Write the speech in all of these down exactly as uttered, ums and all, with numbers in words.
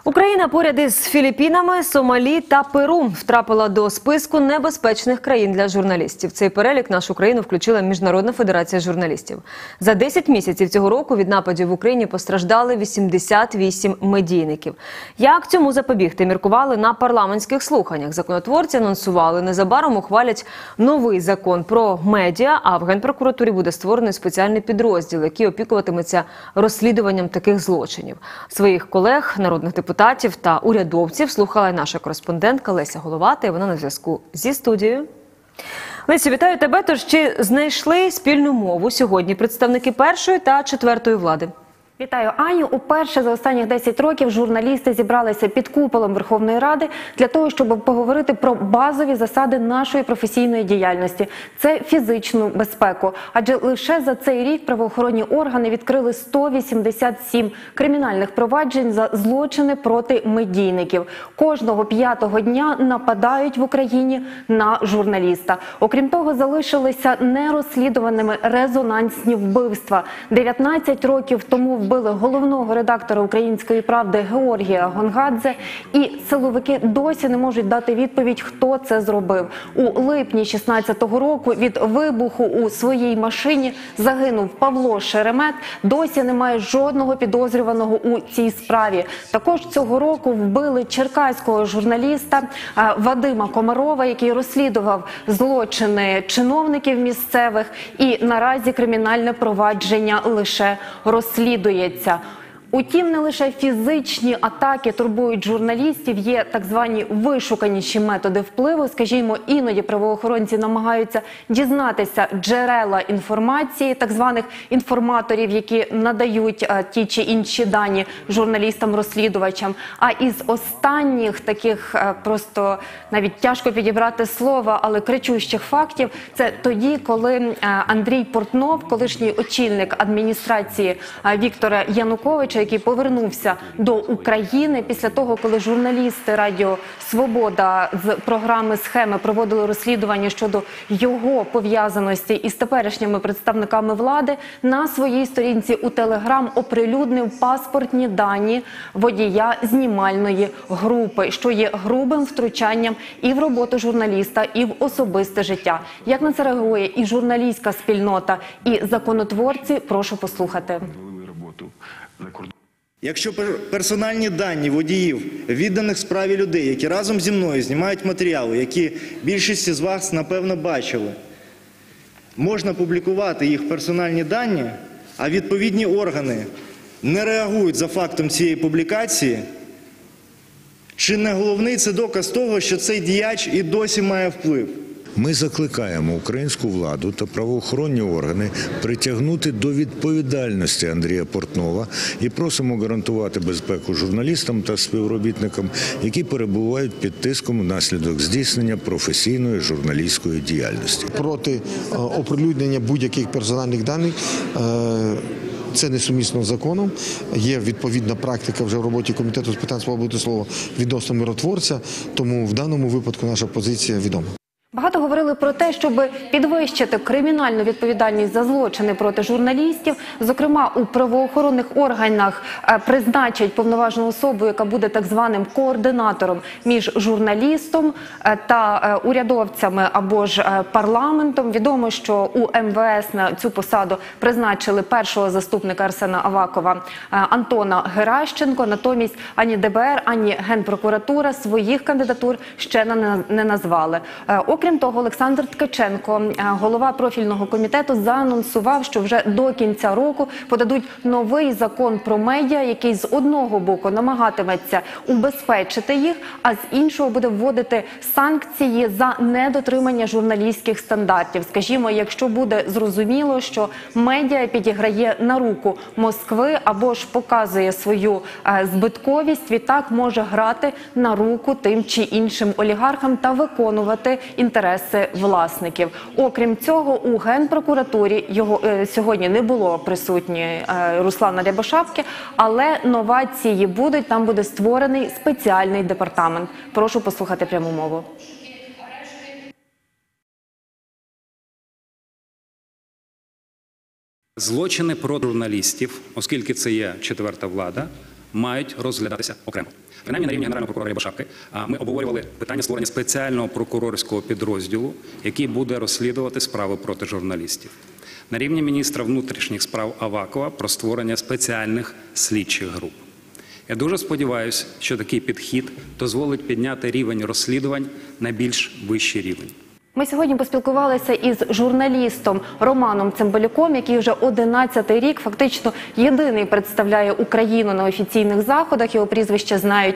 Україна поряд із Філіппінами, Сомалі та Перу втрапила до списку небезпечних країн для журналістів. В цей перелік нашу країну включила Міжнародна федерація журналістів. За десять місяців цього року від нападів в Україні постраждали вісімдесят вісім медійників. Як цьому запобігти, міркували на парламентських слуханнях. Законотворці анонсували, незабаром ухвалять новий закон про медіа, а в Генпрокуратурі буде створений спеціальний підрозділ, який опікуватиметься розслідуванням таких злочинів. Своїх колег, народних депутатів, депутатів та урядовців слухала наша кореспондентка Леся Головата, і вона на зв'язку зі студією. Лесю, вітаю тебе. Тож, чи знайшли спільну мову сьогодні представники першої та четвертої влади? Вітаю, Аню. Уперше за останні десять років журналісти зібралися під куполом Верховної Ради для того, щоб поговорити про базові засади нашої професійної діяльності. Це фізичну безпеку. Адже лише за цей рік правоохоронні органи відкрили сто вісімдесят сім кримінальних проваджень за злочини проти медійників. Кожного п'ятого дня нападають в Україні на журналіста. Окрім того, залишилися нерозслідуваними резонансні вбивства. дев'ятнадцять років тому вбили головного редактора «Української правди» Георгія Гонгадзе, і силовики досі не можуть дати відповідь, хто це зробив. У липні шістнадцятого року від вибуху у своїй машині загинув Павло Шеремет. Досі немає жодного підозрюваного у цій справі. Також цього року вбили черкаського журналіста Вадима Комарова, який розслідував злочини чиновників місцевих, і наразі кримінальне провадження лише розслідується. Утім, не лише фізичні атаки турбують журналістів, є так звані вишуканіші методи впливу. Скажімо, іноді правоохоронці намагаються дізнатися джерела інформації, так званих інформаторів, які надають а, ті чи інші дані журналістам-розслідувачам. А із останніх таких а, просто навіть тяжко підібрати слова, але кричущих фактів, це тоді, коли а, Андрій Портнов, колишній очільник адміністрації а, Віктора Януковича, який повернувся до України після того, коли журналісти Радіо Свобода з програми «Схеми» проводили розслідування щодо його пов'язаності із теперішніми представниками влади, на своїй сторінці у Телеграм оприлюднив паспортні дані водія знімальної групи, що є грубим втручанням і в роботу журналіста, і в особисте життя. Як на це реагує і журналістська спільнота, і законотворці, прошу послухати. Якщо персональні дані водіїв, відданих справі людей, які разом зі мною знімають матеріали, які більшість з вас, напевно, бачили, можна публікувати їх персональні дані, а відповідні органи не реагують за фактом цієї публікації, чи не головний це доказ того, що цей діяч і досі має вплив? Ми закликаємо українську владу та правоохоронні органи притягнути до відповідальності Андрія Портнова і просимо гарантувати безпеку журналістам та співробітникам, які перебувають під тиском внаслідок здійснення професійної журналістської діяльності. Проти оприлюднення будь-яких персональних даних це несумісно з законом. Є відповідна практика вже в роботі Комітету з питань свободи слова відносно миротворця, тому в даному випадку наша позиція відома. Багато говорили про те, щоб підвищити кримінальну відповідальність за злочини проти журналістів. Зокрема, у правоохоронних органах призначать повноважну особу, яка буде так званим координатором між журналістом та урядовцями або ж парламентом. Відомо, що у ем ве ес на цю посаду призначили першого заступника Арсена Авакова Антона Геращенко. Натомість ані де бе ер, ані Генпрокуратура своїх кандидатур ще не назвали. Окрім того, Олександр Ткаченко, голова профільного комітету, заанонсував, що вже до кінця року подадуть новий закон про медіа, який з одного боку намагатиметься убезпечити їх, а з іншого буде вводити санкції за недотримання журналістських стандартів. Скажімо, якщо буде зрозуміло, що медіа підіграє на руку Москви або ж показує свою збитковість, відтак може грати на руку тим чи іншим олігархам та виконувати інтереси інтереси власників. Окрім цього, у Генпрокуратурі його е, сьогодні не було присутні е, Руслана Рябошапки, але новації будуть, там буде створений спеціальний департамент. Прошу послухати пряму мову. Злочини проти журналістів, оскільки це є четверта влада, мають розглядатися окремо. Принаймні на рівні Генерального прокурора Рябошапки ми обговорювали питання створення спеціального прокурорського підрозділу, який буде розслідувати справи проти журналістів. На рівні міністра внутрішніх справ Авакова про створення спеціальних слідчих груп. Я дуже сподіваюся, що такий підхід дозволить підняти рівень розслідувань на більш вищий рівень. Ми сьогодні поспілкувалися із журналістом Романом Цимбалюком, який вже одинадцятий рік фактично єдиний представляє Україну на офіційних заходах. Його прізвище знають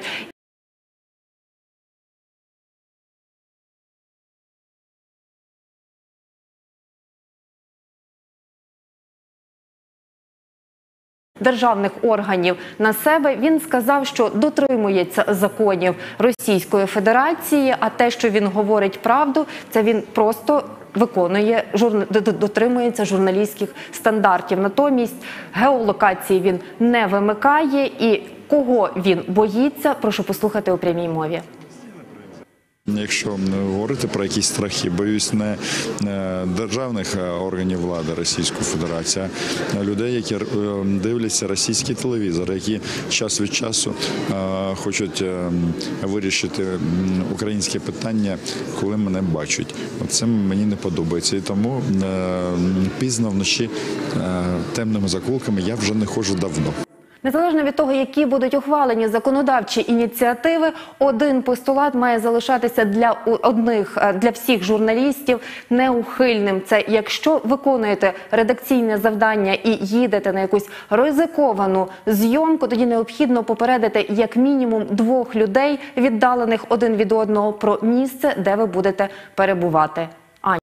державних органів на себе. Він сказав, що дотримується законів Російської Федерації, а те, що він говорить правду, це він просто виконує, дотримується журналістських стандартів. Натомість геолокації він не вимикає. І кого він боїться, прошу послухати у прямій мові. Якщо говорити про якісь страхи, боюсь не державних органів влади Російської Федерації, а людей, які дивляться російський телевізор, які час від часу хочуть вирішити українське питання, коли мене бачать. Це мені не подобається. І тому пізно вночі темними закулками я вже не ходжу давно. Незалежно від того, які будуть ухвалені законодавчі ініціативи, один постулат має залишатися для одних, для всіх журналістів неухильним. Це якщо виконуєте редакційне завдання і їдете на якусь ризиковану зйомку, тоді необхідно попередити як мінімум двох людей, віддалених один від одного, про місце, де ви будете перебувати.